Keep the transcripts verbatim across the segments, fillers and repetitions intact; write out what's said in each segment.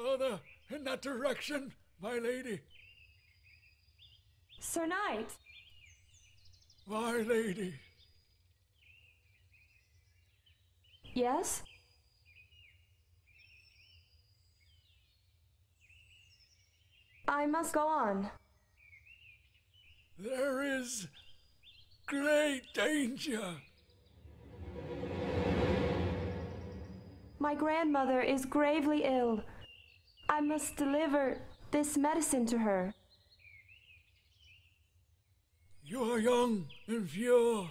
Further in that direction, my lady. Sir Knight! My lady. Yes? I must go on. There is great danger. My grandmother is gravely ill. I must deliver this medicine to her. You are young and pure.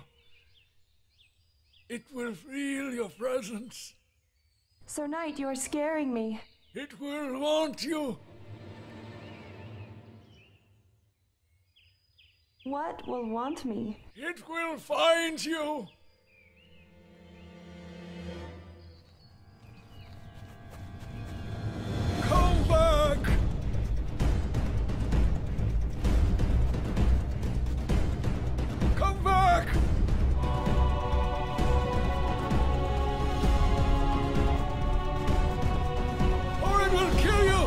It will feel your presence. Sir Knight, you are scaring me. It will want you. What will want me? It will find you. Come back. Come back. Or it will kill you.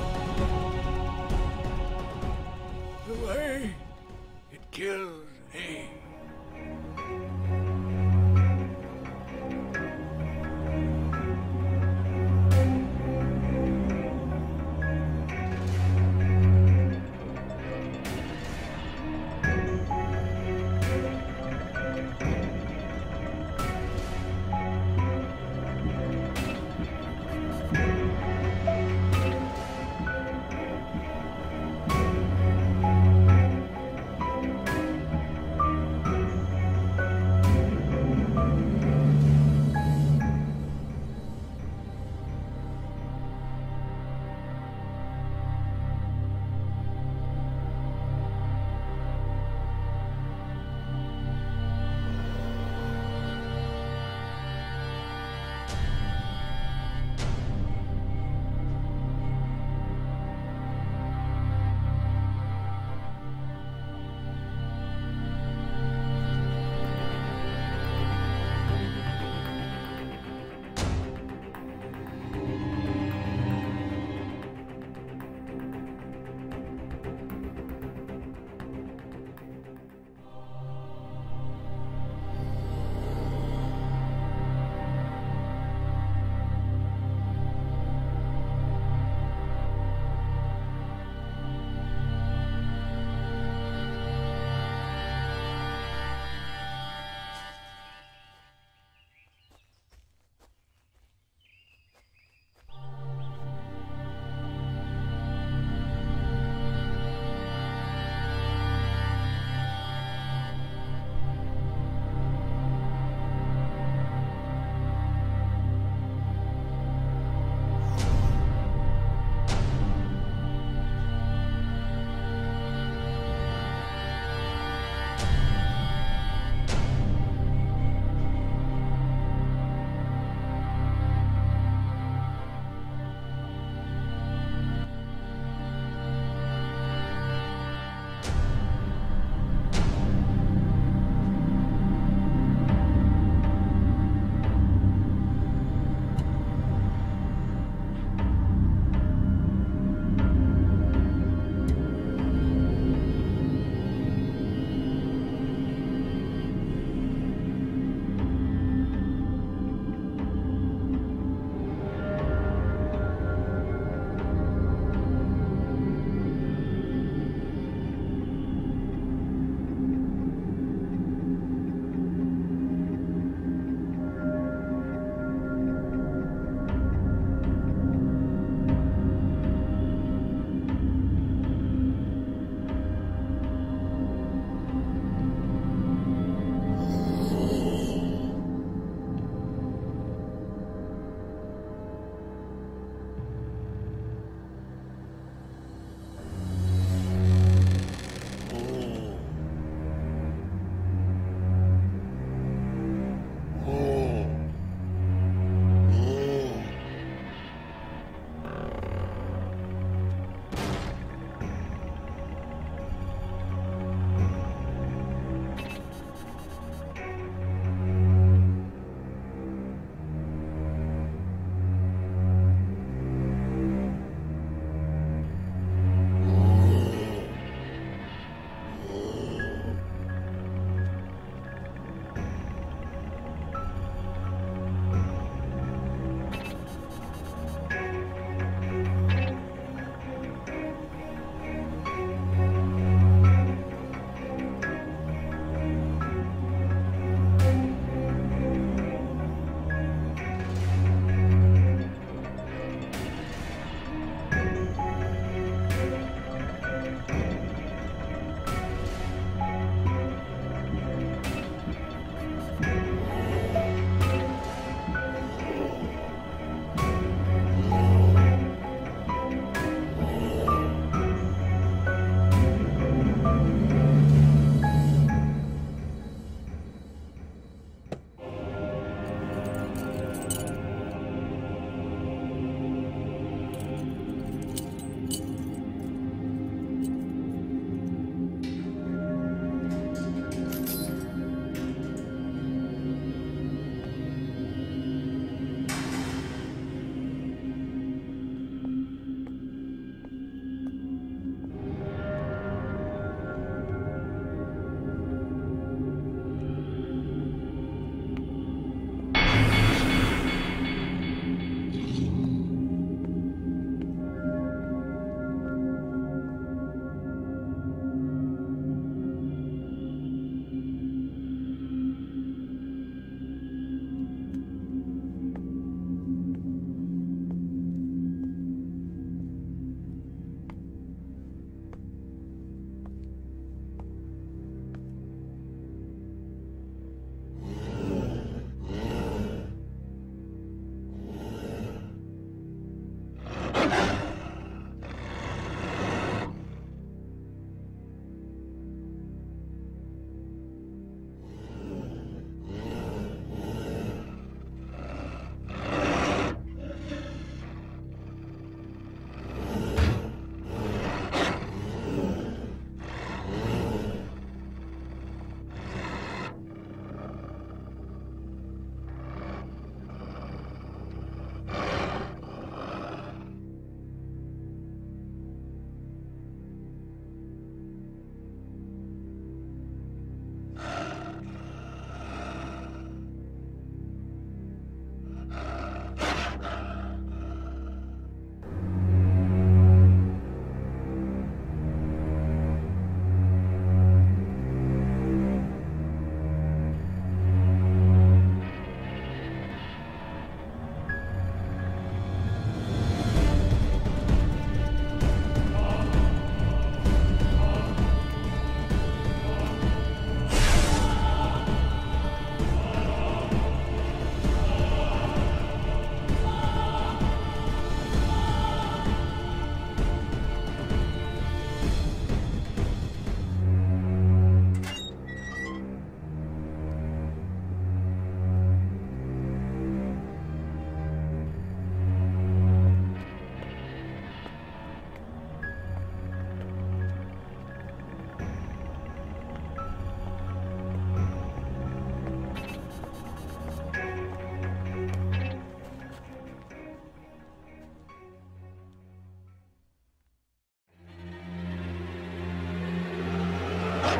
The way it killed me.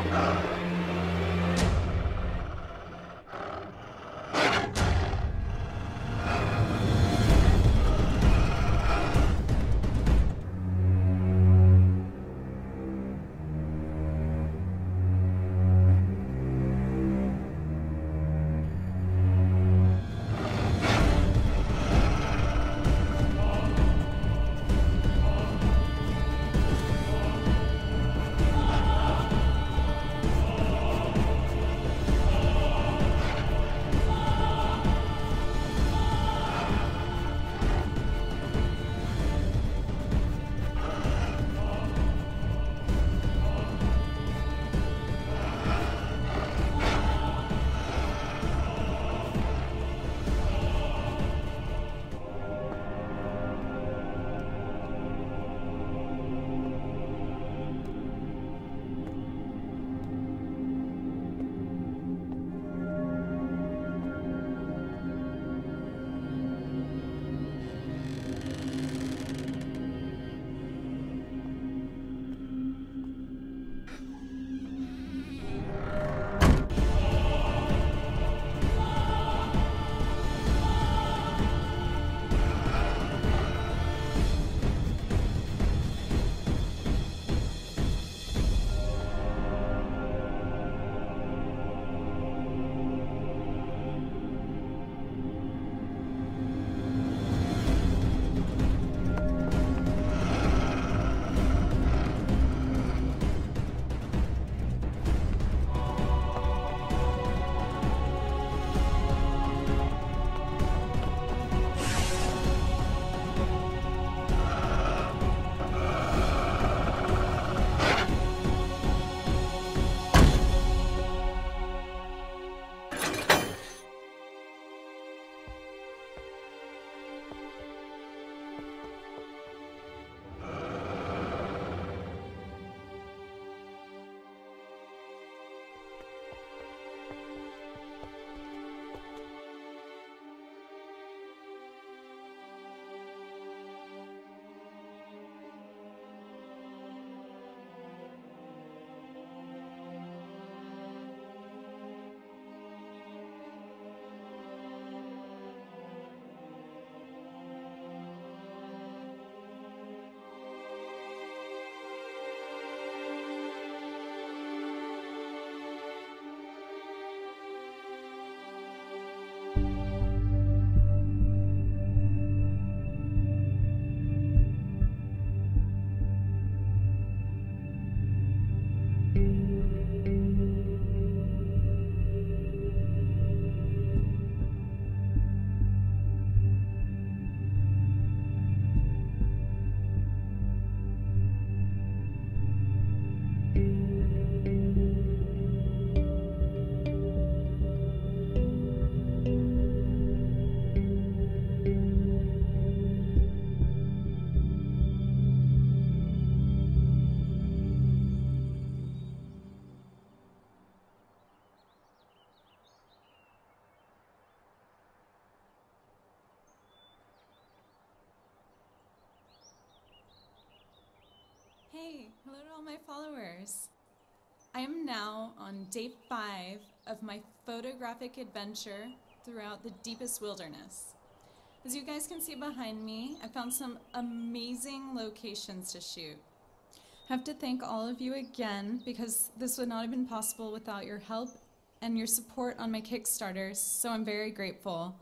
Hey, hello to all my followers. I am now on day five of my photographic adventure throughout the deepest wilderness. As you guys can see behind me, I found some amazing locations to shoot. I have to thank all of you again because this would not have been possible without your help and your support on my Kickstarters, so I'm very grateful.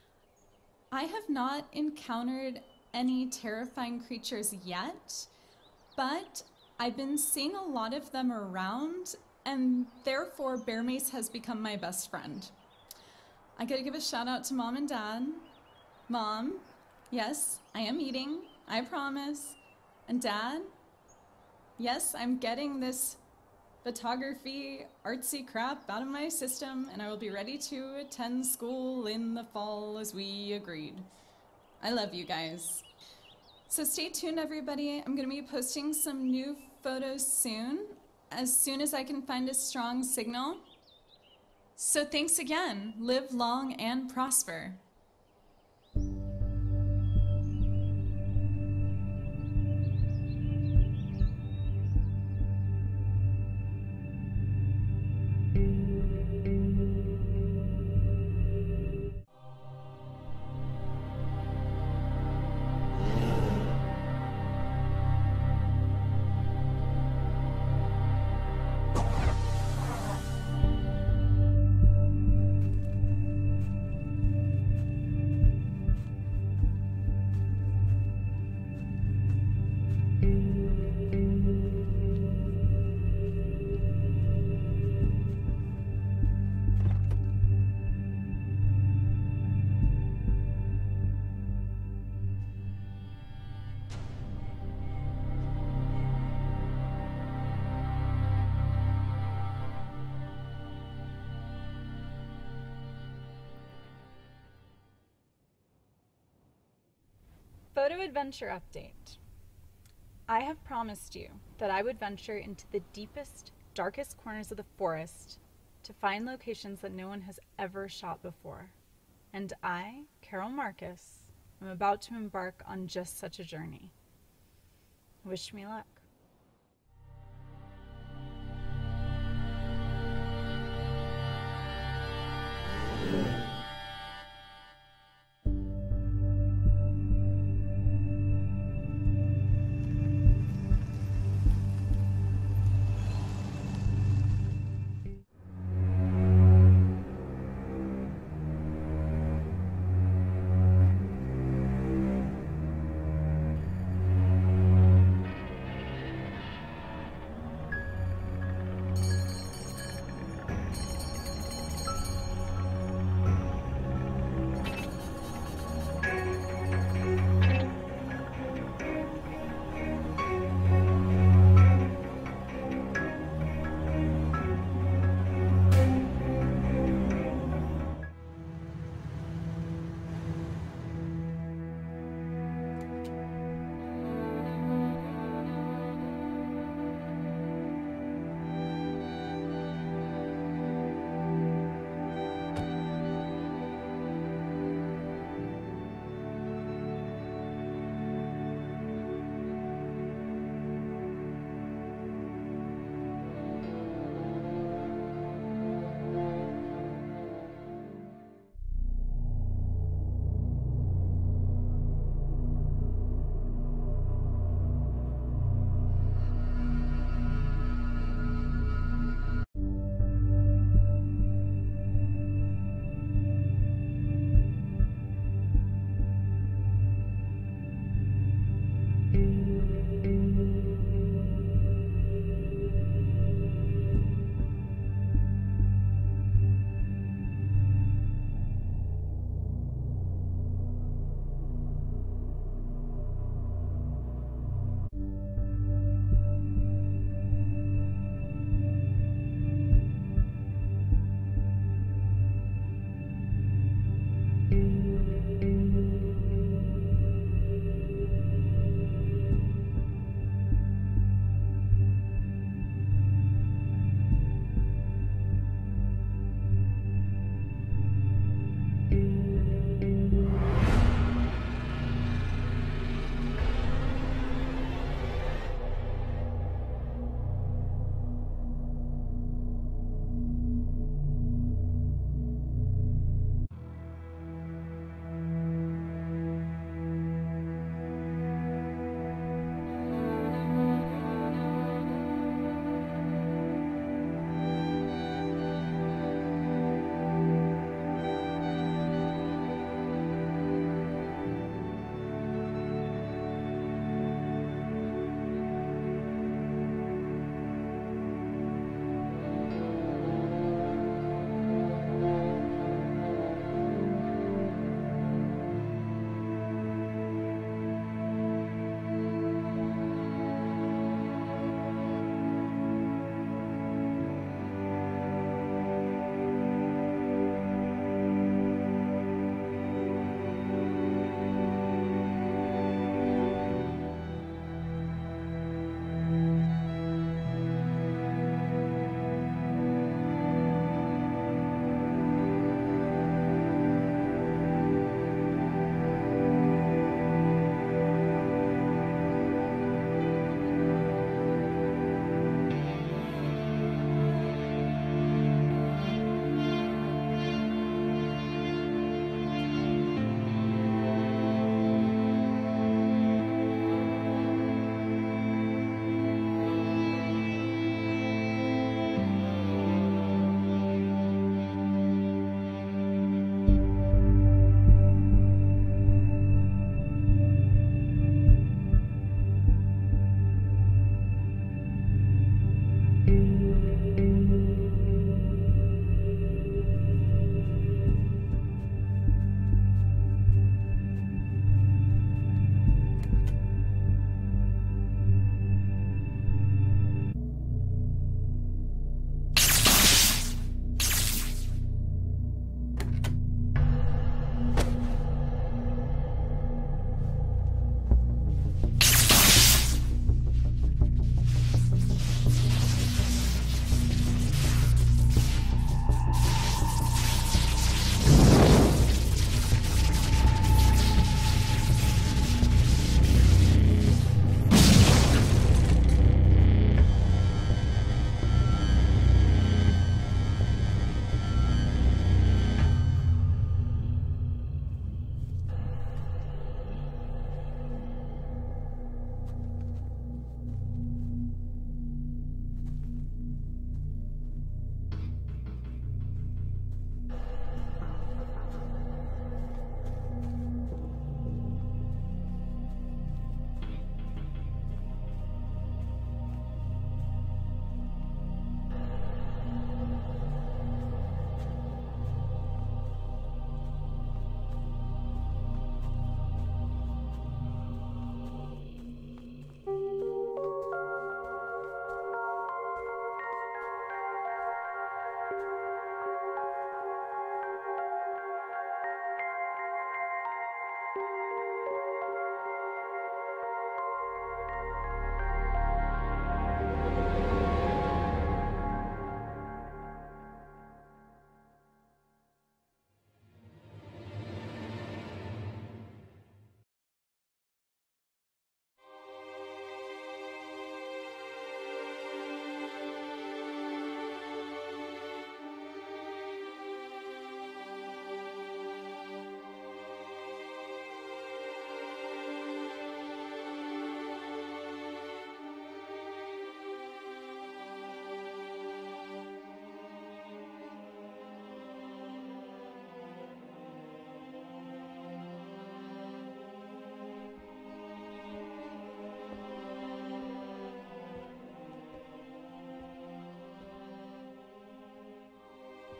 I have not encountered any terrifying creatures yet, but I've been seeing a lot of them around, and therefore Bear Mace has become my best friend. I gotta give a shout out to Mom and Dad. Mom, yes, I am eating, I promise. And Dad, yes, I'm getting this photography artsy crap out of my system, and I will be ready to attend school in the fall as we agreed. I love you guys. So stay tuned, everybody. I'm going to be posting some new photos soon, as soon as I can find a strong signal. So thanks again. Live long and prosper. Photo Adventure Update. I have promised you that I would venture into the deepest, darkest corners of the forest to find locations that no one has ever shot before. And I, Carol Marcus, am about to embark on just such a journey. Wish me luck.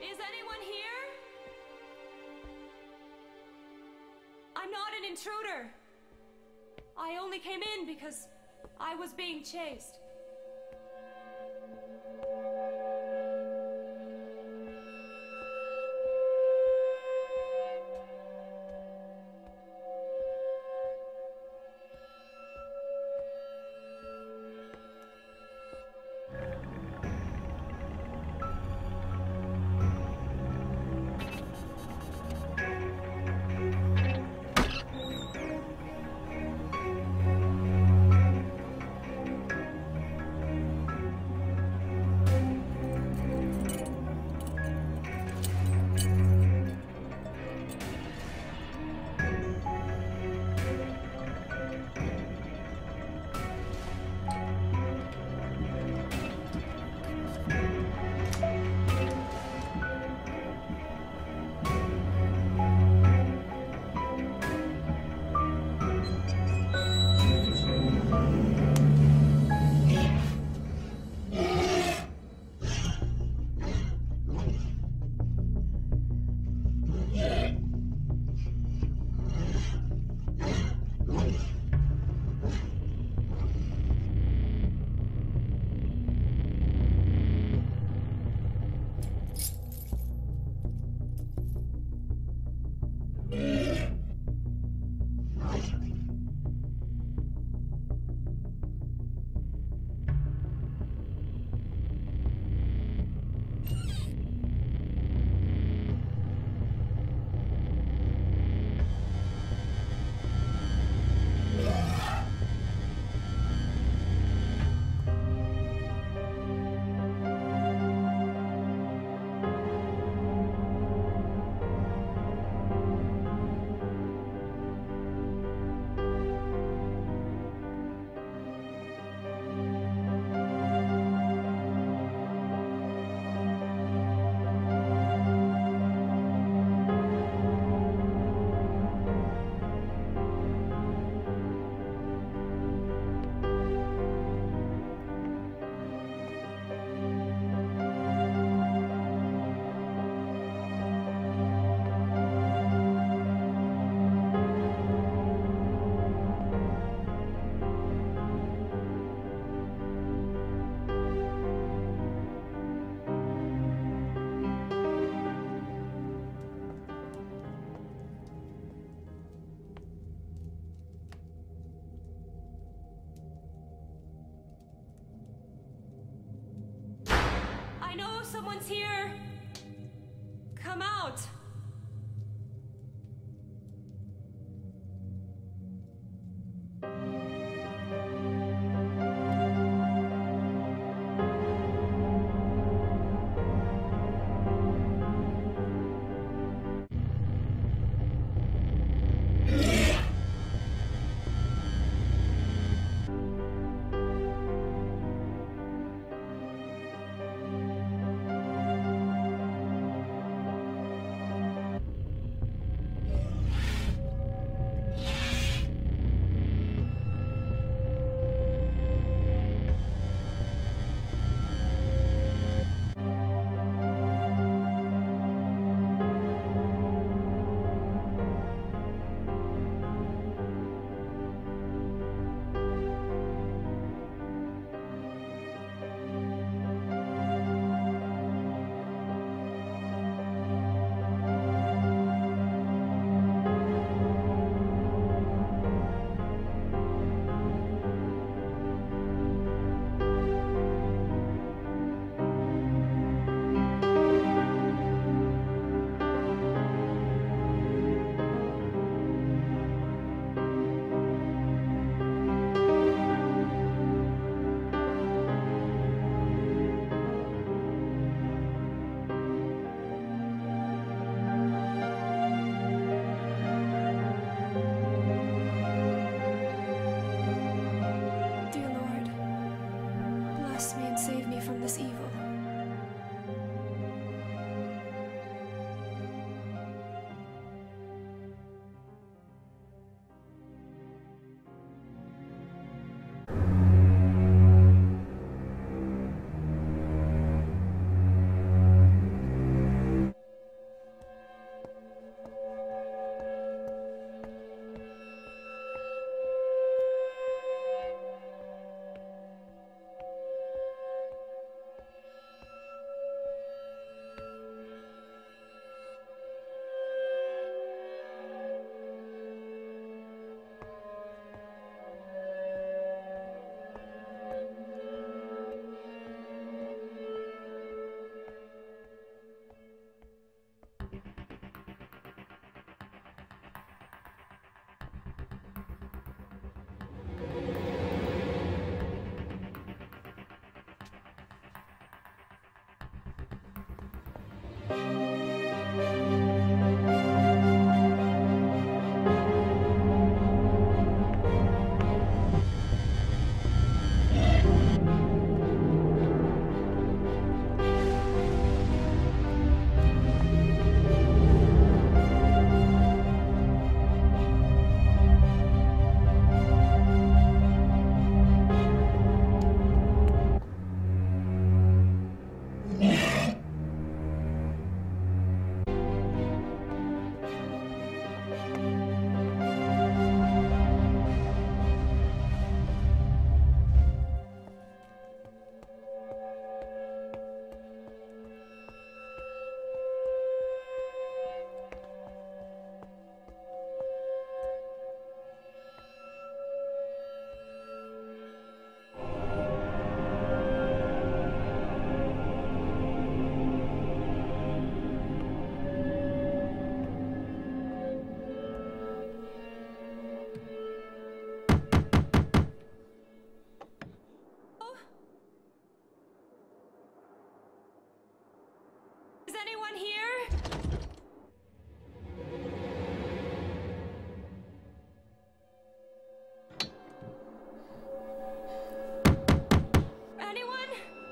Is anyone here? I'm not an intruder. I only came in because I was being chased. I know someone's here. Come out. anyone here? Anyone?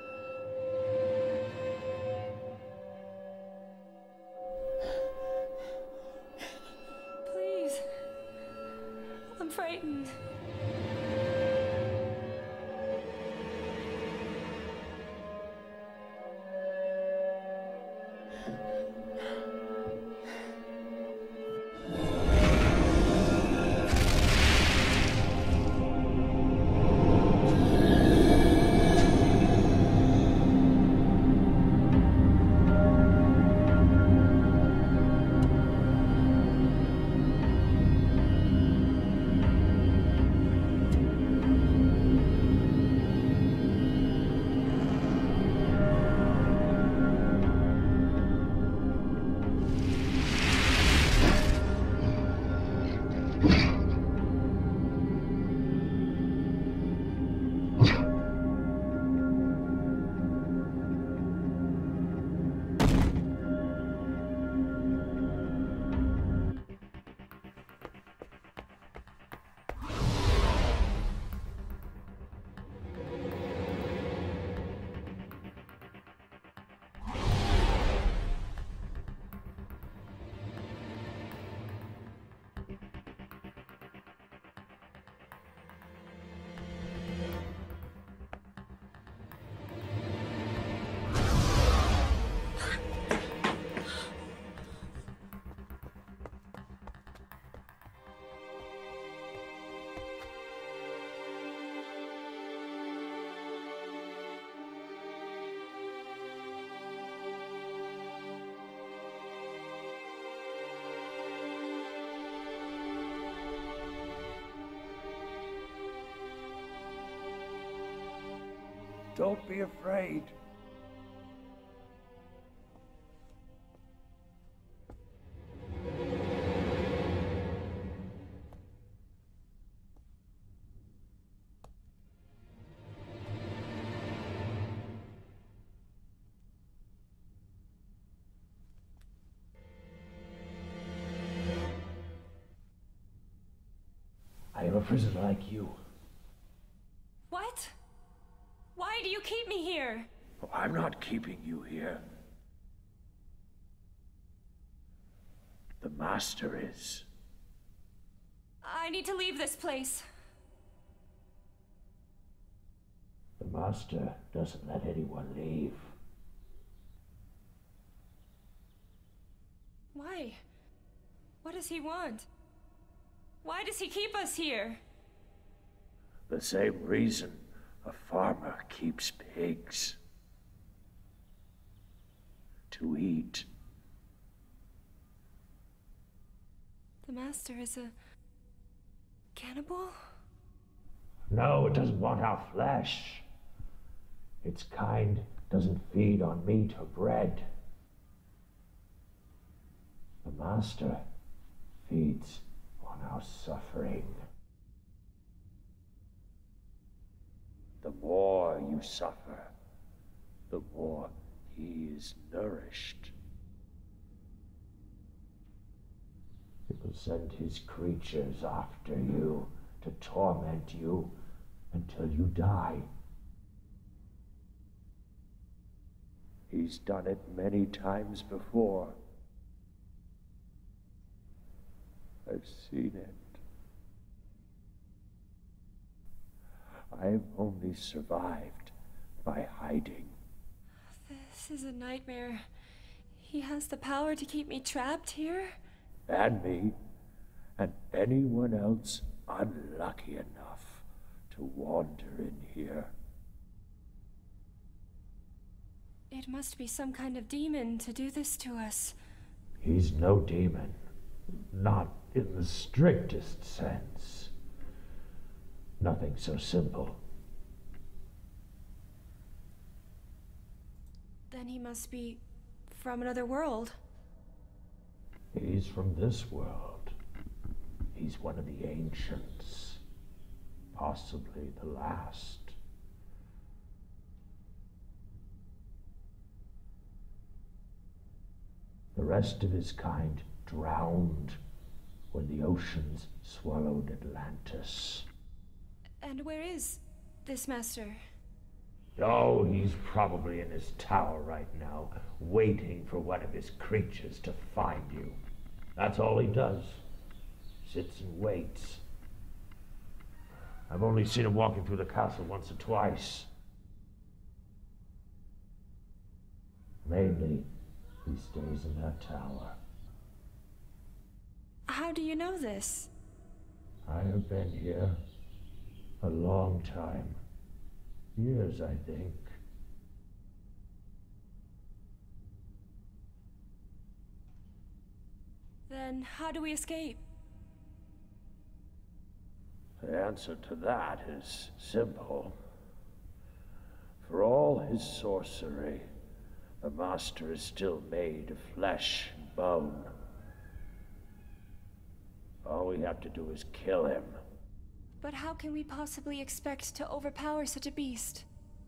Please. I'm frightened. Don't be afraid. I am a prisoner like you. What? Why do you keep me here? Oh, I'm not keeping you here. The Master is. I need to leave this place. The Master doesn't let anyone leave. Why? What does he want? Why does he keep us here? The same reason a farmer keeps pigs. To eat. The Master is a cannibal? No, it doesn't want our flesh. Its kind doesn't feed on meat or bread. The Master feeds on our suffering. The more you suffer, the more he is nourished. He will send his creatures after you to torment you until you die. He's done it many times before. I've seen it. I've only survived by hiding. This is a nightmare. He has the power to keep me trapped here? And me, and anyone else unlucky enough to wander in here. It must be some kind of demon to do this to us. He's no demon. Not in the strictest sense. Nothing so simple. Then he must be from another world. He's from this world. He's one of the ancients. Possibly the last. rest of his kind drowned when the oceans swallowed Atlantis. And where is this master? Oh, he's probably in his tower right now, waiting for one of his creatures to find you. That's all he does. Sits and waits. I've only seen him walking through the castle once or twice. Mainly, he stays in that tower. How do you know this? I have been here a long time. Years, I think. Then how do we escape? The answer to that is simple. For all his sorcery, the master is still made of flesh and bone. All we have to do is kill him. But how can we possibly expect to overpower such a beast?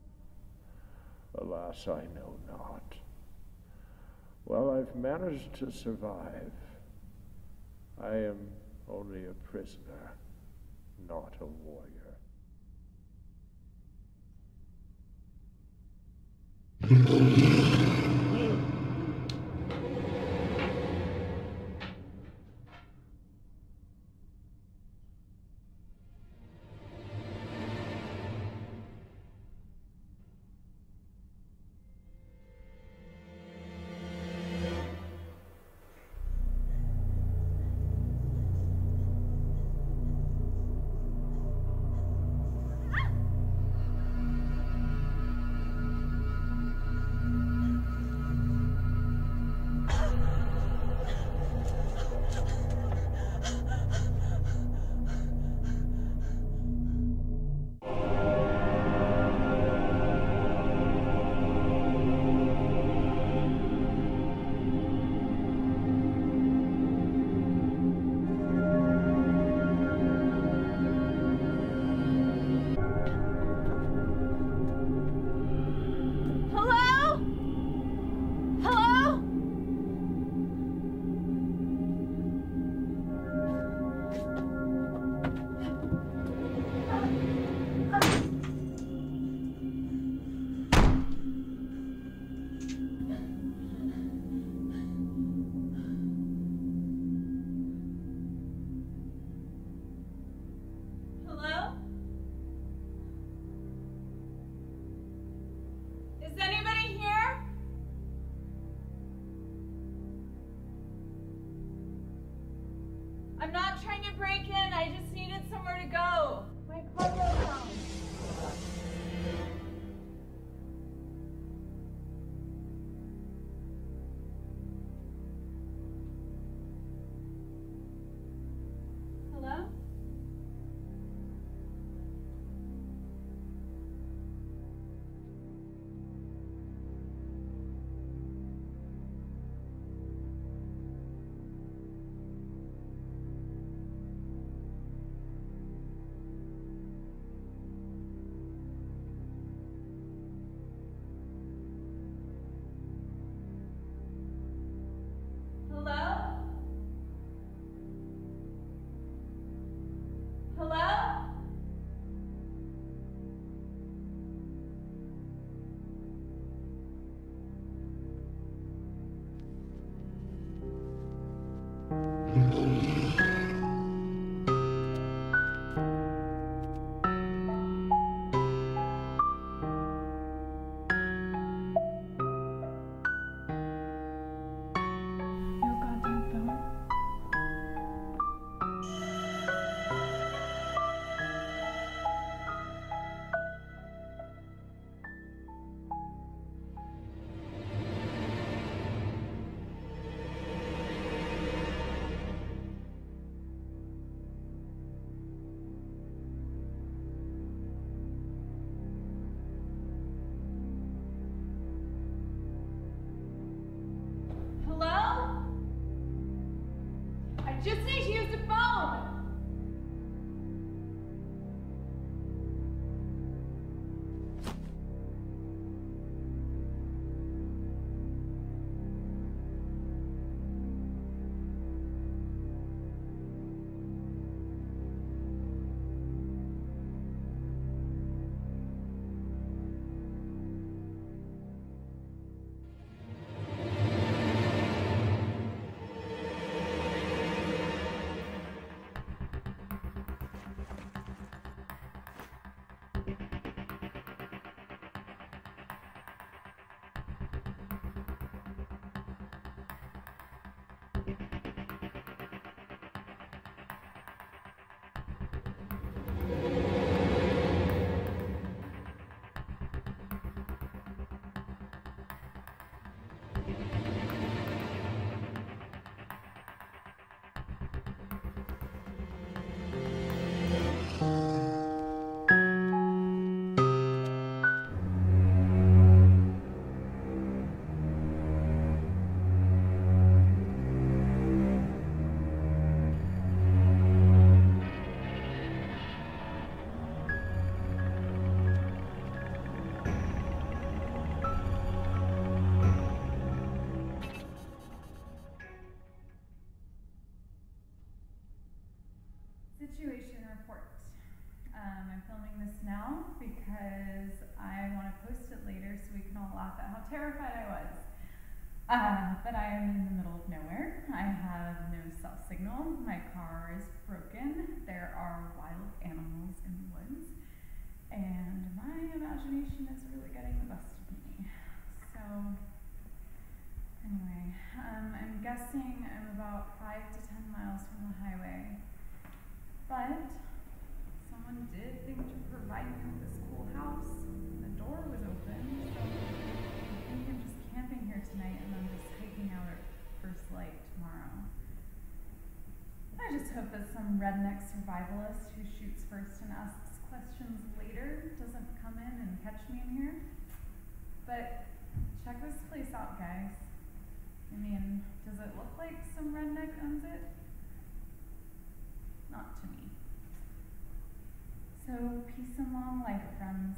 Alas, I know not. Well, I've managed to survive. I am only a prisoner, not a warrior. I'm not trying to break in, I just needed somewhere to go. My car broke down. Hello? because I want to post it later so we can all laugh at how terrified I was. Uh, but I am in the middle of nowhere. I have no cell signal. My car is broken. There are wild animals in the woods. And my imagination is really getting the best of me. So, anyway, um, I'm guessing I'm about five to ten miles from the highway. But someone did think to provide me with this cool house. The door was open, so I think I'm just camping here tonight and then just hiking out at first light tomorrow. I just hope that some redneck survivalist who shoots first and asks questions later doesn't come in and catch me in here. But check this place out, guys. I mean, does it look like some redneck owns it? Not to me. So, peace and long life, friends.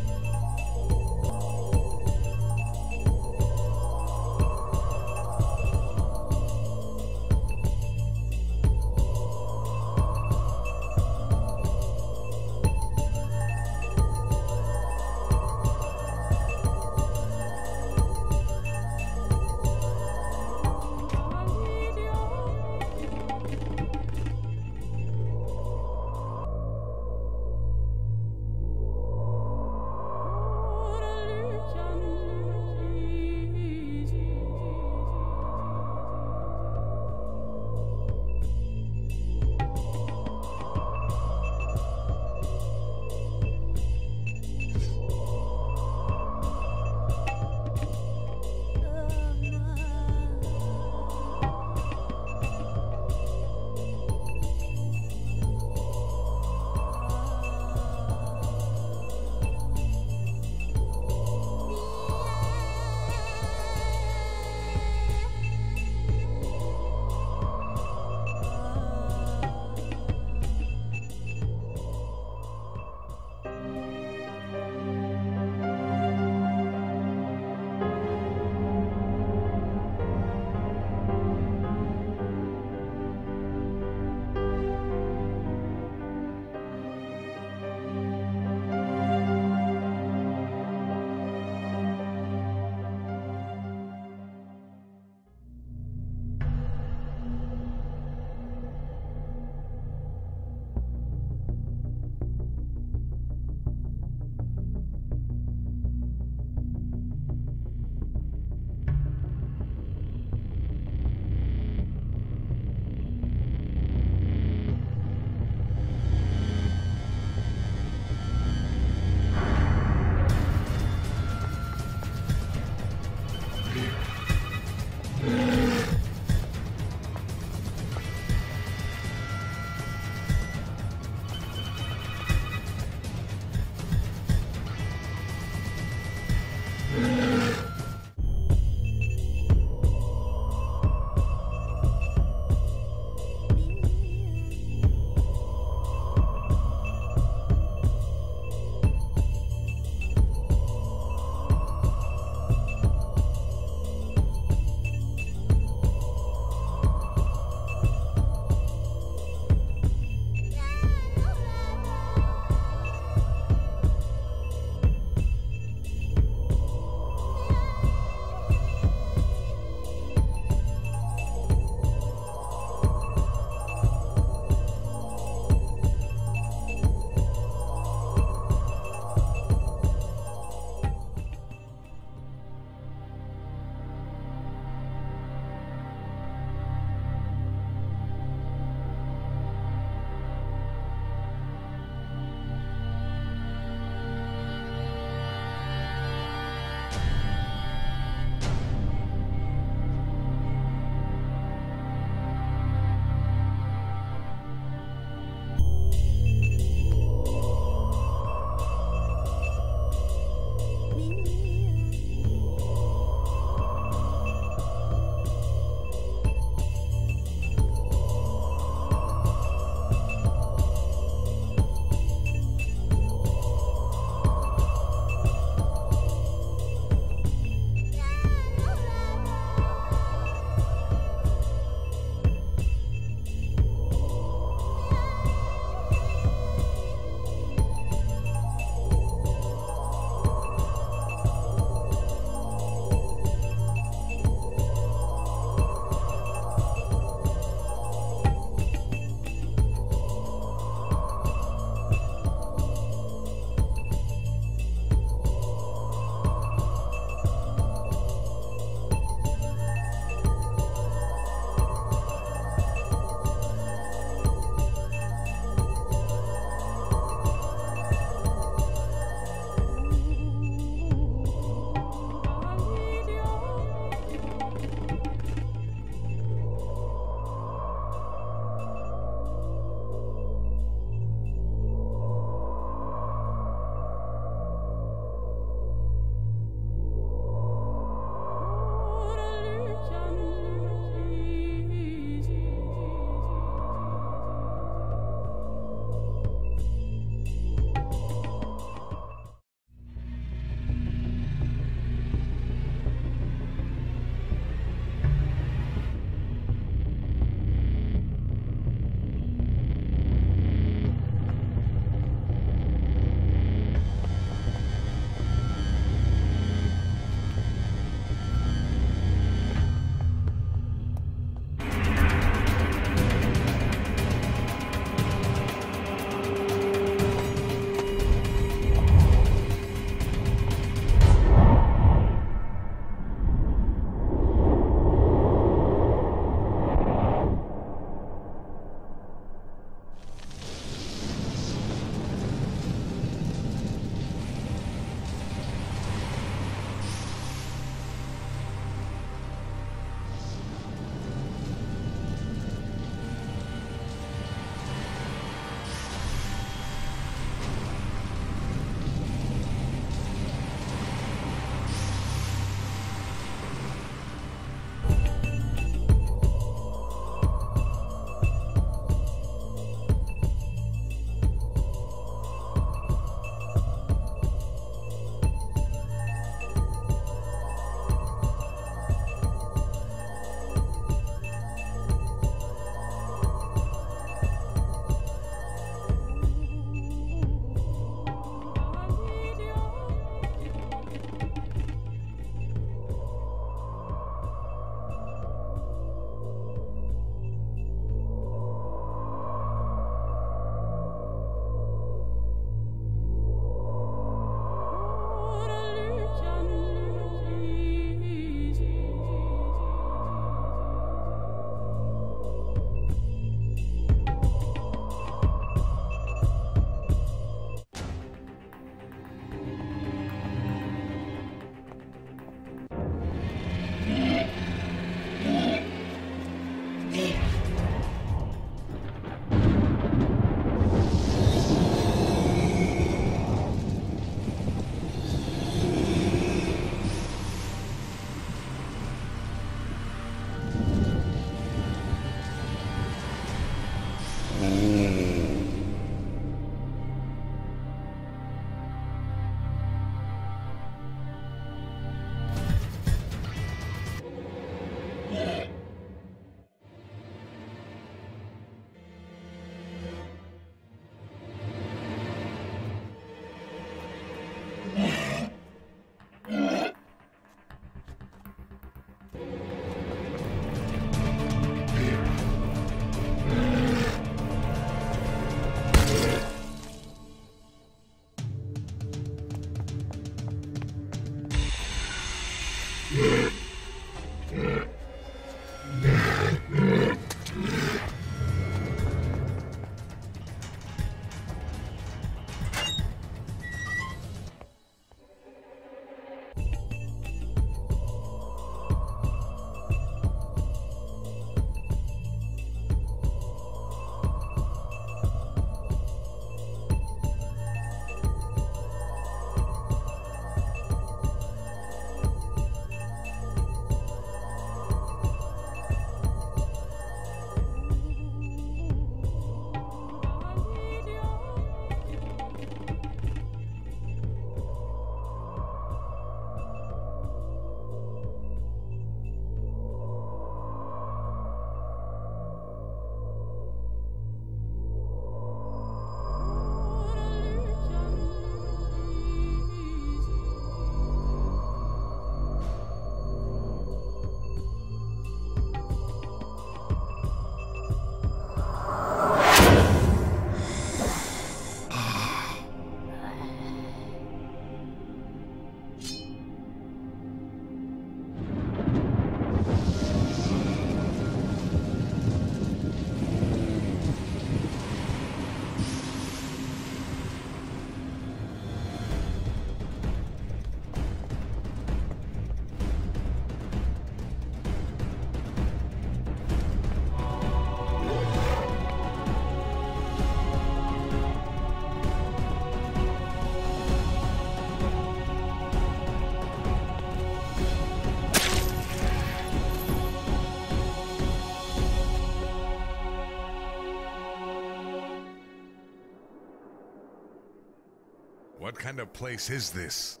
kind of place is this?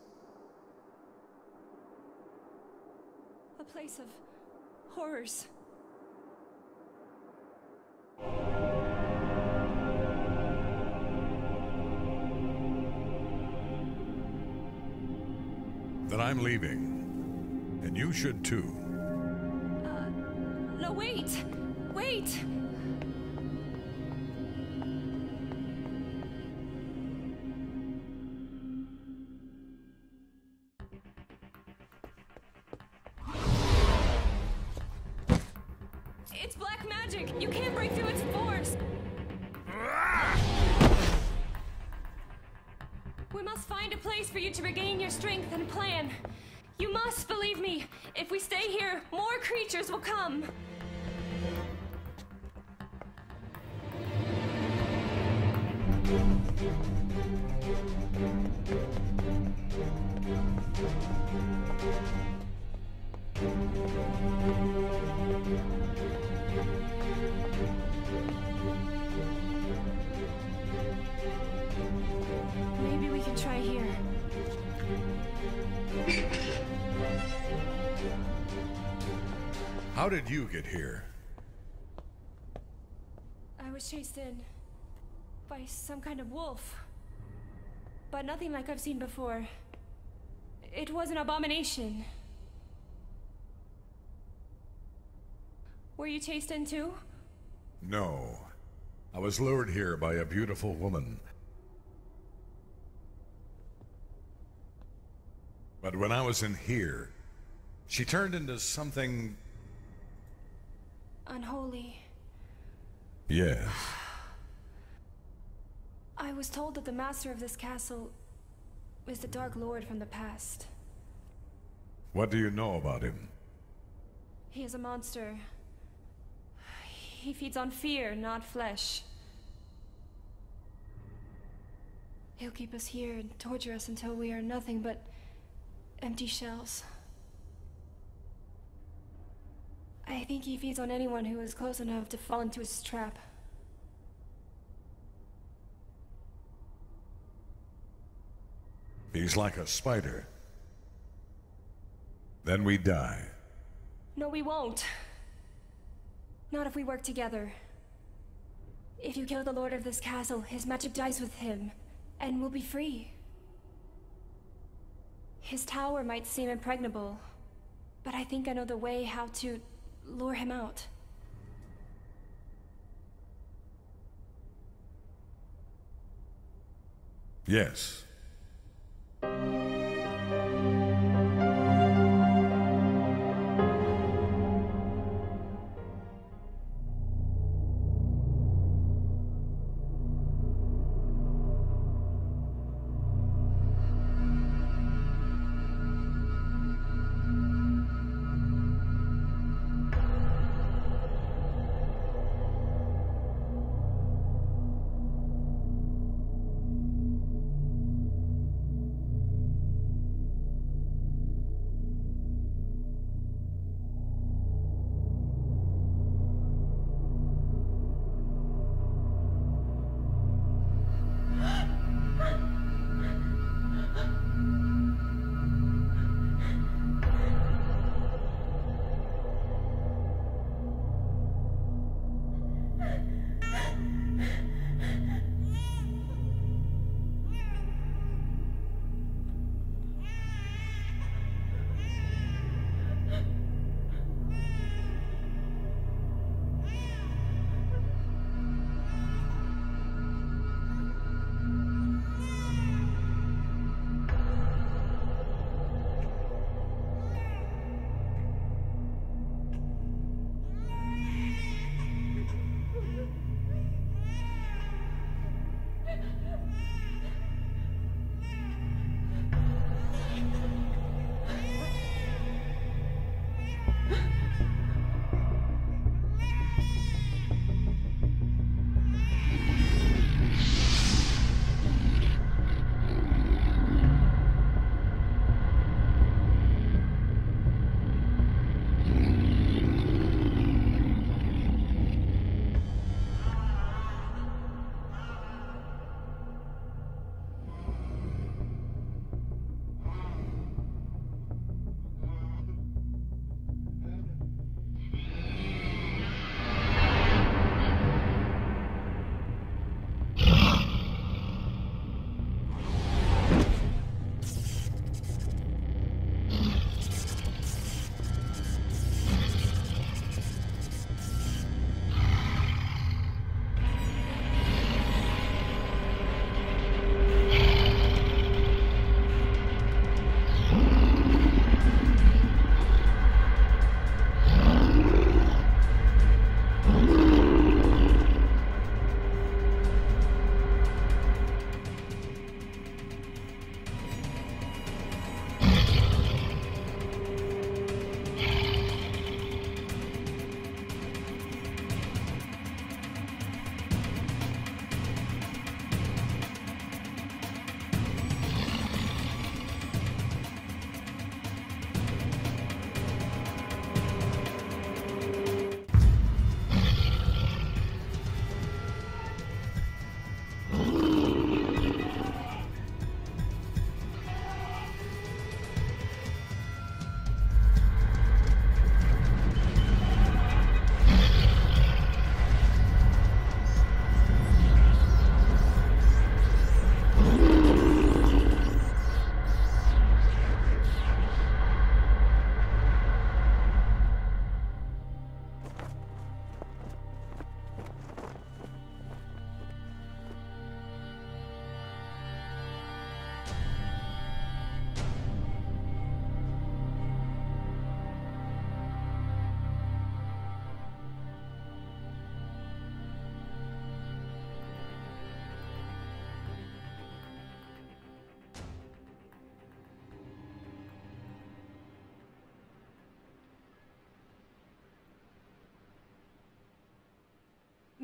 A place of horrors. Then I'm leaving. And you should too. Uh, no, wait! Wait! It's black magic! You can't break through its force! We must find a place for you to regain your strength and plan. You must believe me. If we stay here, more creatures will come. Maybe we can try here. How did you get here? I was chased in by some kind of wolf. But nothing like I've seen before. It was an abomination. Were you chased in too? No. I was lured here by a beautiful woman. But when I was in here, she turned into something... Unholy. Yes. I was told that the master of this castle is the Dark Lord from the past. What do you know about him? He is a monster. He feeds on fear, not flesh. He'll keep us here and torture us until we are nothing but empty shells. I think he feeds on anyone who is close enough to fall into his trap. He's like a spider. Then we die. No, we won't. Not if we work together. If you kill the lord of this castle, his magic dies with him, and we'll be free. His tower might seem impregnable, but I think I know the way how to lure him out. Yes.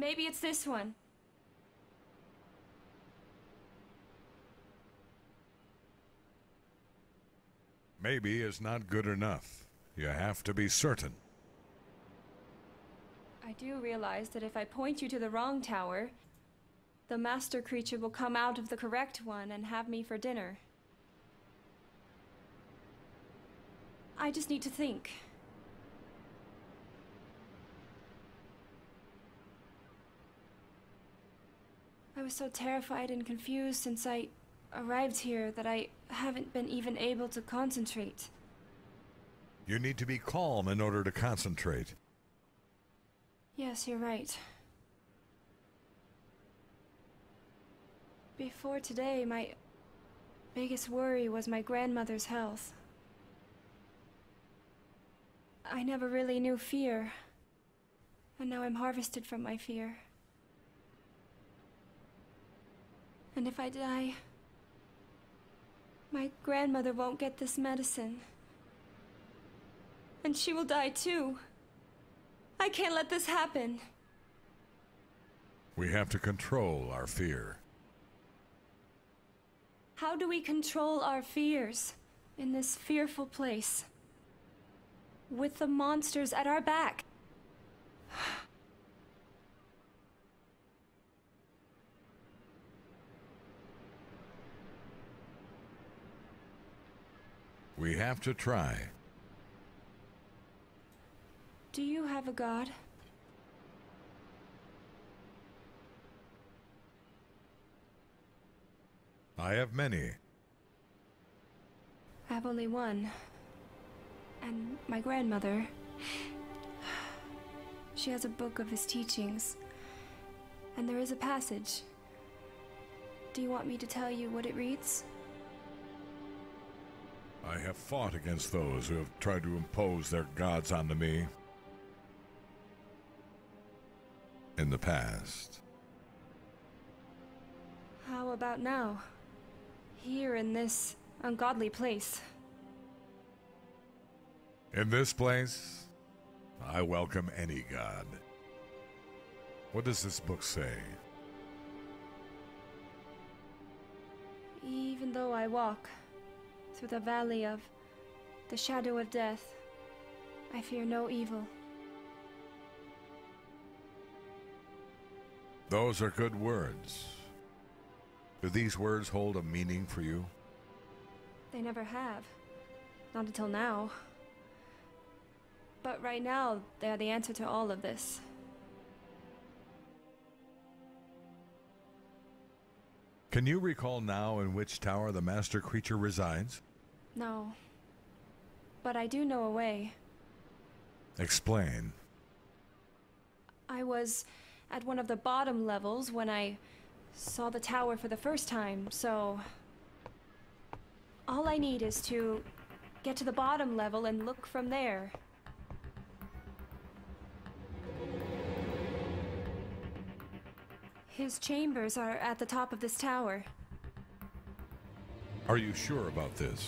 Maybe it's this one. Maybe is not good enough. You have to be certain. I do realize that if I point you to the wrong tower, the master creature will come out of the correct one and have me for dinner. I just need to think. I was so terrified and confused since I arrived here that I haven't been even able to concentrate. You need to be calm in order to concentrate. Yes, you're right. Before today, my biggest worry was my grandmother's health. I never really knew fear, and now I'm harvested from my fear. And if I die, my grandmother won't get this medicine. And she will die too. I can't let this happen. We have to control our fear. How do we control our fears in this fearful place? With the monsters at our back. We have to try. Do you have a god? I have many. I have only one. And my grandmother, she has a book of his teachings. And there is a passage. Do you want me to tell you what it reads? I have fought against those who have tried to impose their gods onto me in the past. How about now? Here in this ungodly place. In this place, I welcome any god. What does this book say? Even though I walk through the valley of the shadow of death, I fear no evil. Those are good words. Do these words hold a meaning for you? They never have. Not until now. But right now, they are the answer to all of this. Can you recall now in which tower the master creature resides? No. But I do know a way. Explain. I was at one of the bottom levels when I saw the tower for the first time, so all I need is to get to the bottom level and look from there. His chambers are at the top of this tower. Are you sure about this?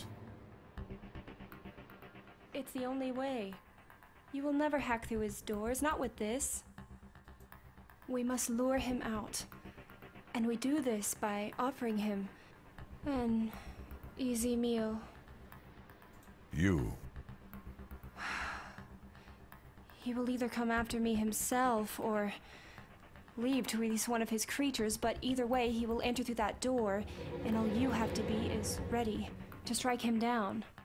It's the only way. You will never hack through his doors, not with this. We must lure him out. And we do this by offering him an easy meal. You. He will either come after me himself or leave to release one of his creatures, but either way he will enter through that door, and all you have to be is ready to strike him down.